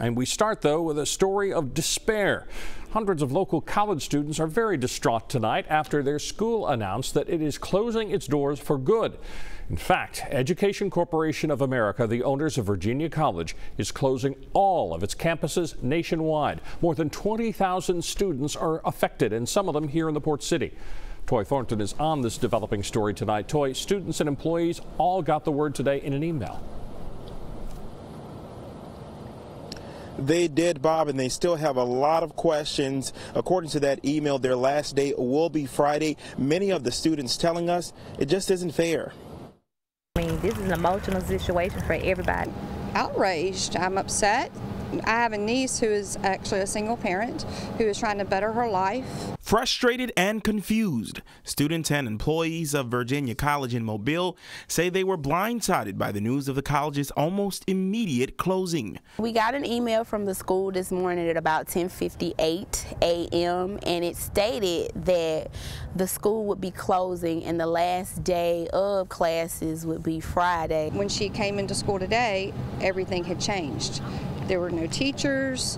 And we start, though, with a story of despair. Hundreds of local college students are very distraught tonight after their school announced that it is closing its doors for good. In fact, Education Corporation of America, the owners of Virginia College, is closing all of its campuses nationwide. More than 20,000 students are affected, and some of them here in the Port City. Toy Thornton is on this developing story tonight. Toy, students and employees all got the word today in an email. They did, Bob, and they still have a lot of questions. According to that email, their last day will be Friday. Many of the students telling us it just isn't fair. I mean, this is an emotional situation for everybody. Outraged. I'm upset. I have a niece who is actually a single parent who is trying to better her life. Frustrated and confused, students and employees of Virginia College in Mobile say they were blindsided by the news of the college's almost immediate closing. We got an email from the school this morning at about 10:58 a.m. and it stated that the school would be closing and the last day of classes would be Friday. When she came into school today, everything had changed. There were no teachers.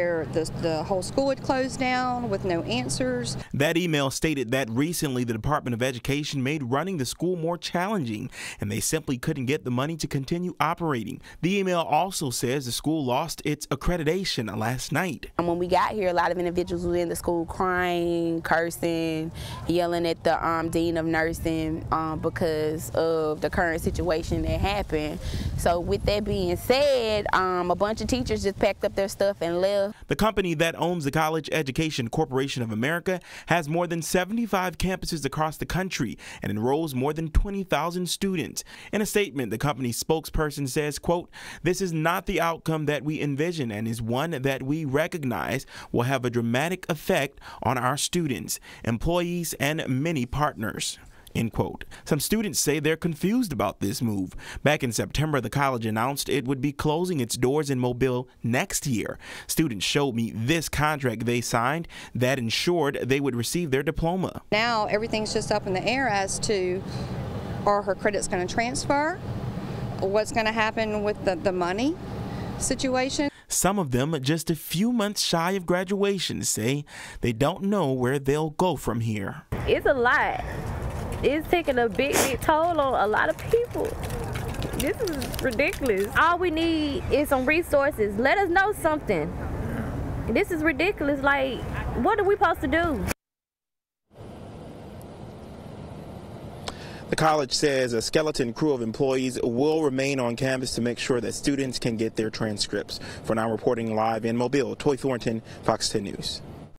The whole school had closed down with no answers. That email stated that recently the Department of Education made running the school more challenging, and they simply couldn't get the money to continue operating. The email also says the school lost its accreditation last night. And when we got here, a lot of individuals were in the school crying, cursing, yelling at the dean of nursing because of the current situation that happened. So with that being said, a bunch of teachers just packed up their stuff and left. The company that owns the College Education Corporation of America has more than 75 campuses across the country and enrolls more than 20,000 students. In a statement, the company's spokesperson says, quote, "This is not the outcome that we envision and is one that we recognize will have a dramatic effect on our students, employees, and many partners." End quote. Some students say they're confused about this move. Back in September, the college announced it would be closing its doors in Mobile next year. Students showed me this contract they signed that ensured they would receive their diploma. Now everything's just up in the air as to, are her credits going to transfer? What's going to happen with the money situation? Some of them, just a few months shy of graduation, say they don't know where they'll go from here. It's a lot. It's taking a big toll on a lot of people. This is ridiculous. All we need is some resources. Let us know something. This is ridiculous. Like, what are we supposed to do? The college says a skeleton crew of employees will remain on campus to make sure that students can get their transcripts. For now, reporting live in Mobile, Toy Thornton, Fox 10 News.